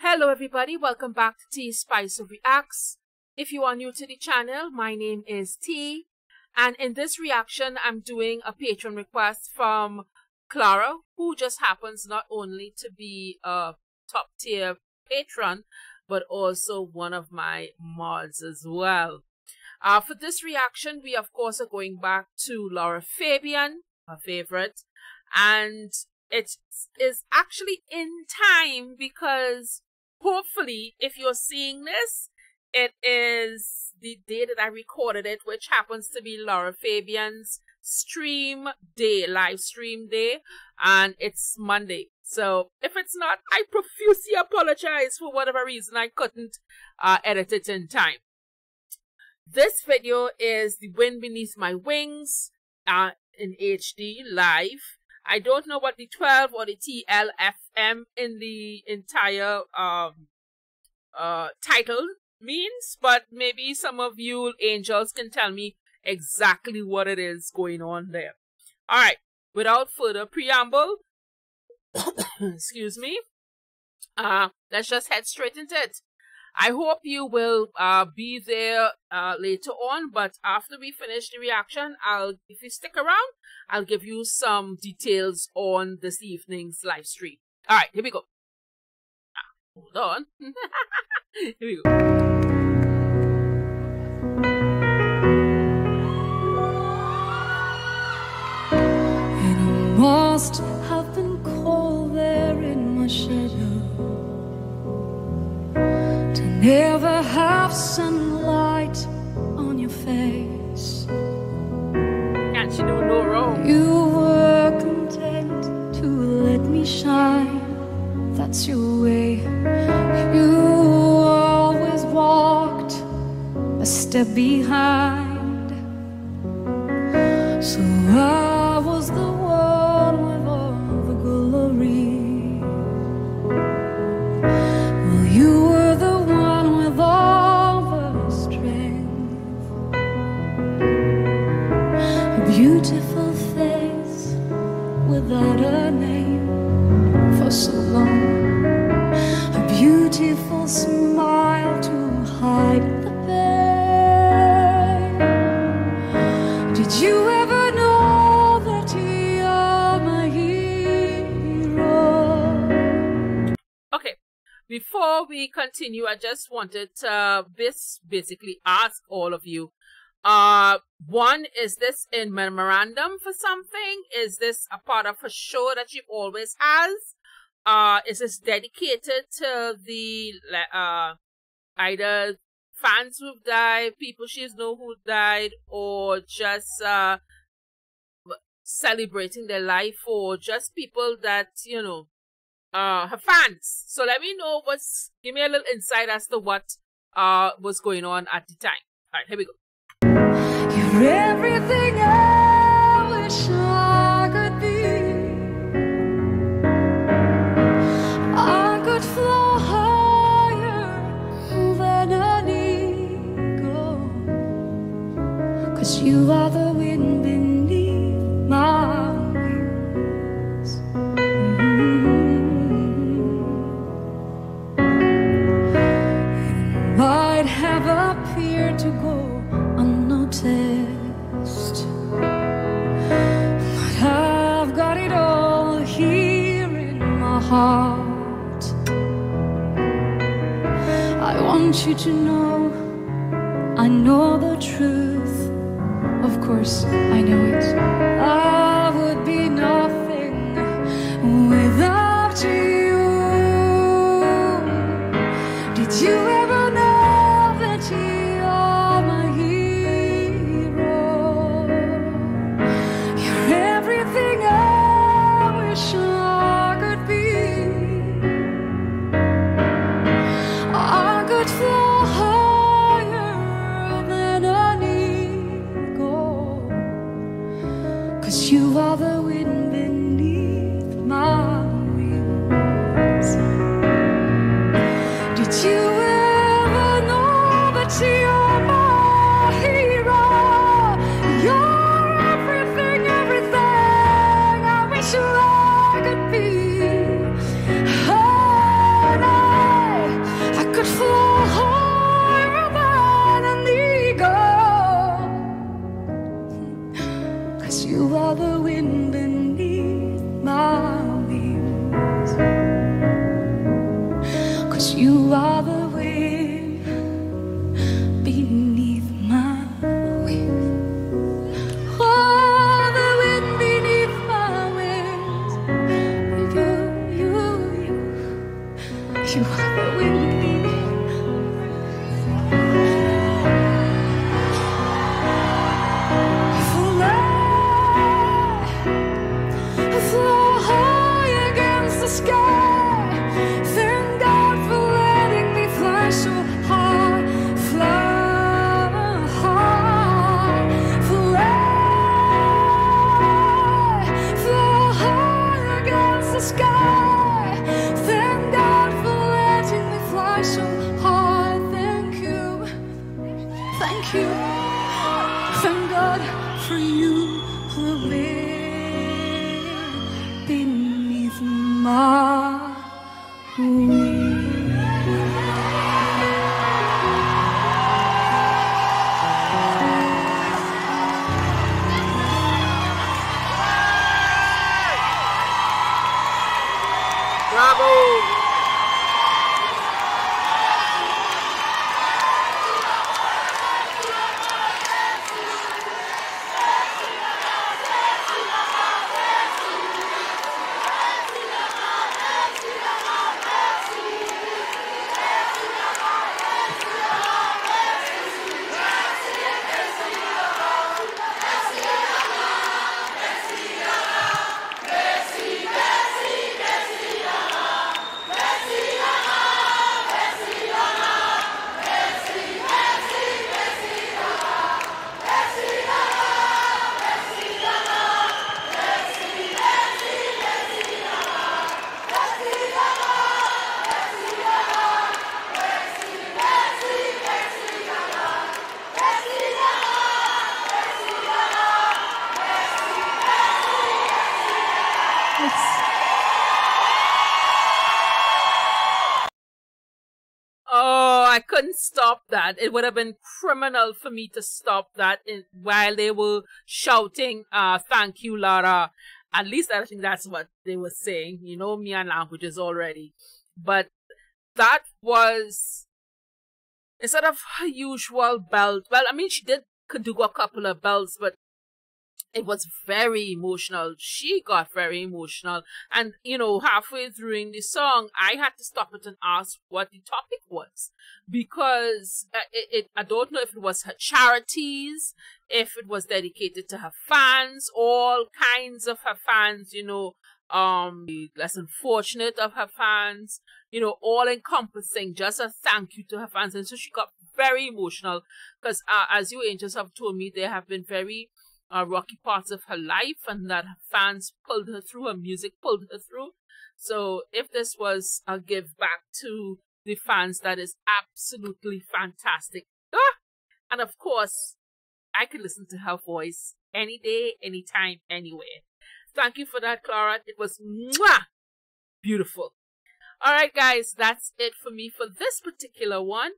Hello everybody, welcome back to T Spice Reacts. If you are new to the channel, my name is T, and in this reaction I'm doing a patron request from Clara, who just happens not only to be a top tier patron, but also one of my mods as well. For this reaction, we of course are going back to Laura Fabian, her favorite, and it is actually in time because hopefully if you're seeing this, it is the day that I recorded it, which happens to be Laura Fabian's stream day, live stream day, and it's Monday. So if it's not, I profusely apologize. For whatever reason I couldn't edit it in time. This video is The Wind Beneath My Wings in HD live. I don't know what the 12 or the TLFM in the entire title means, but maybe some of you angels can tell me exactly what it is going on there. Alright, without further preamble, excuse me, let's just head straight into it. I hope you will be there later on, but after we finish the reaction, if you stick around, I'll give you some details on this evening's live stream. Alright, here we go. Hold on. Here we go. And I must have been cold there in my shadow, to never have sunlight on your face. Can't you do no wrong? You were content to let me shine, that's your way. You always walked a step behind, so I was the one with all the glory. Well, you were the one with all the strength, a beautiful face without a name for so long, a beautiful smile to hide the pain. Did you ever know that you're my hero? Okay, before we continue, I just wanted to basically ask all of you, one, is this in memorandum for something? Is this a part of a show that she always has? Is this dedicated to the either fans who've died, people she's know who died, or just celebrating their life, or just people that, you know, her fans? So let me know give me a little insight as to what was going on at the time. Alright, here we go. You're everything I wish I could be. I could fly higher than an eagle, 'cause you are the wind beneath my wings. It might have appeared to go unnoticed, but I've got it all here in my heart. I want you to know, I know the truth. Of course, I know it. I would be nothing without you. Did you ever know that you are my hero? You're everything I wish I could be. I could fly higher than an eagle, 'cause you are the wind beneath my wings. Did you ever know that you're my hero? You're everything, everything I wish I could be. And I thank you. Thank God for you who live beneath my wings. Bravo! Oh, I couldn't stop that. It would have been criminal for me to stop that while they were shouting, thank you, Lara. At least I think that's what they were saying. You know me and languages already. But that was, instead of her usual belt, well, I mean, she could do a couple of belts, but it was very emotional. She got very emotional. And, you know, halfway through the song, I had to stop it and ask what the topic was. Because I don't know if it was her charities, if it was dedicated to her fans, all kinds of her fans, you know, the less unfortunate of her fans, you know, all encompassing, just a thank you to her fans. And so she got very emotional because, as you angels have told me, there have been very rocky parts of her life, and that her fans pulled her through, her music pulled her through. So if this was a give back to the fans, that is absolutely fantastic. And of course, I could listen to her voice any day, anytime, anywhere. Thank you for that, Clara. It was mwah, beautiful. All right, guys, that's it for me for this particular one.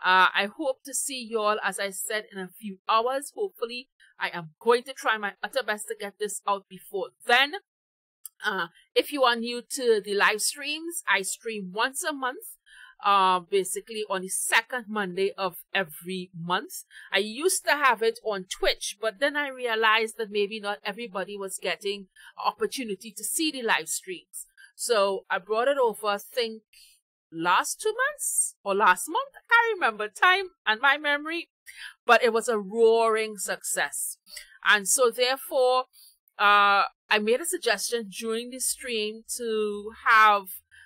I hope to see you all, as I said, in a few hours, hopefully. I am going to try my utter best to get this out before then. If you are new to the live streams, I stream once a month, basically on the second Monday of every month. I used to have it on Twitch, but then I realized that maybe not everybody was getting an opportunity to see the live streams. So I brought it over, I think, last 2 months or last month. I can't remember time and my memory. But it was a roaring success. And so therefore, I made a suggestion during the stream to have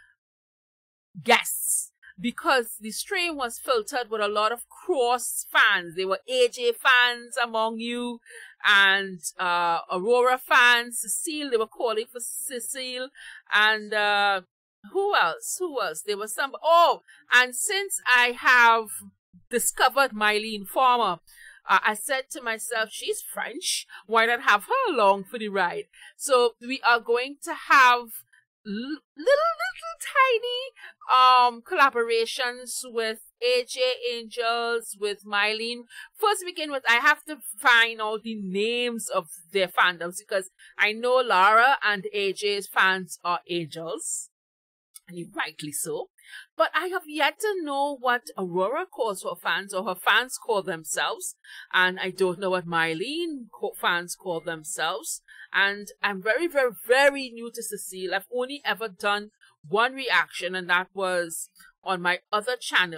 guests, because the stream was filtered with a lot of cross fans. There were AJ fans among you, and Aurora fans, Cecile, they were calling for Cecile, and who else? There was some, and since I have discovered Mylene Farmer, I said to myself, she's French, why not have her along for the ride? So we are going to have little tiny collaborations with AJ Angels, with Mylene. First begin with, I have to find all the names of their fandoms, because I know Lara and AJ's fans are Angels, and rightly so. But I have yet to know what Aurora calls her fans, or her fans call themselves. And I don't know what Mylene fans call themselves. And I'm very, very, very new to Cecile. I've only ever done one reaction, and that was on my other channel.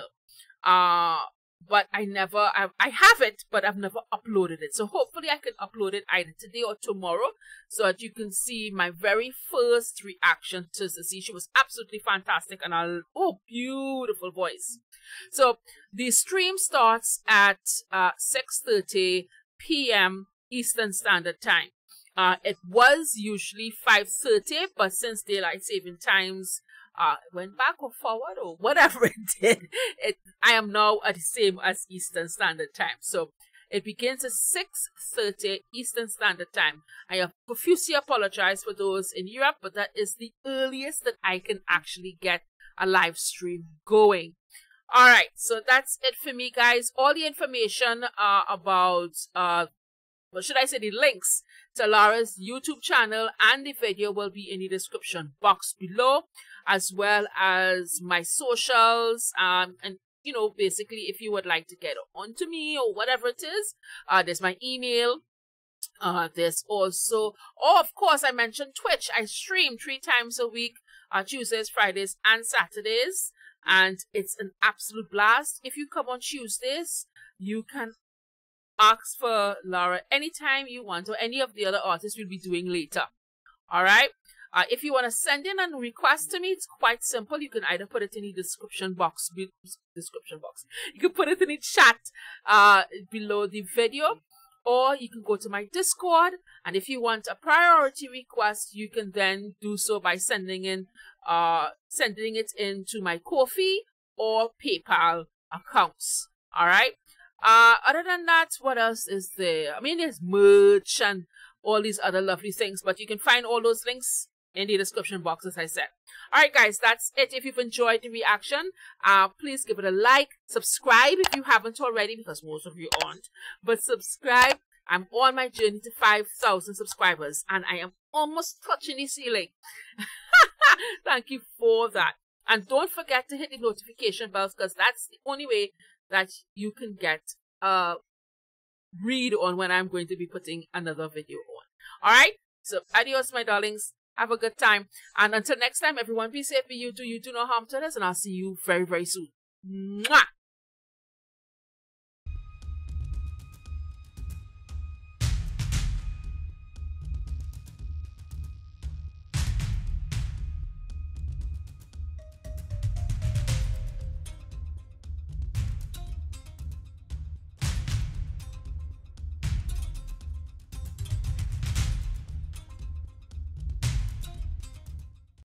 But I have it, but I've never uploaded it. So hopefully I can upload it either today or tomorrow, so that you can see my very first reaction to Cecile. She was absolutely fantastic, and beautiful voice. So the stream starts at 6:30 p.m. Eastern Standard Time. It was usually 5:30, but since daylight saving times went back or forward or whatever it did. I am now at the same as Eastern Standard Time. So it begins at 6:30 Eastern Standard Time. I have profusely apologize for those in Europe, but that is the earliest that I can actually get a live stream going. All right, so that's it for me, guys. All the information about, what should I say, the links to Laura's YouTube channel and the video will be in the description box below, as well as my socials, and you know, basically, if you would like to get on to me or whatever it is, there's my email. There's also, oh, of course, I mentioned Twitch. I stream 3 times a week, Tuesdays, Fridays, and Saturdays, and it's an absolute blast. If you come on Tuesdays, you can ask for Laura anytime you want, or any of the other artists we'll be doing later. All right. If you want to send in a request to me, it's quite simple. You can either put it in the description box. You can put it in the chat below the video, or you can go to my Discord. And if you want a priority request, you can then do so by sending it into my Ko-fi or PayPal accounts. All right. Other than that, what else is there? I mean, there's merch and all these other lovely things, but you can find all those links in the description box, as I said. All right, guys, that's it. If you've enjoyed the reaction, please give it a like, subscribe if you haven't already, because most of you aren't, but subscribe. I'm on my journey to 5,000 subscribers, and I am almost touching the ceiling. Thank you for that. And don't forget to hit the notification bells, because that's the only way that you can get a read on when I'm going to be putting another video on. All right? So, adios, my darlings. Have a good time. And until next time, everyone, be safe, be you, do no harm to others, and I'll see you very, very soon. Mwah!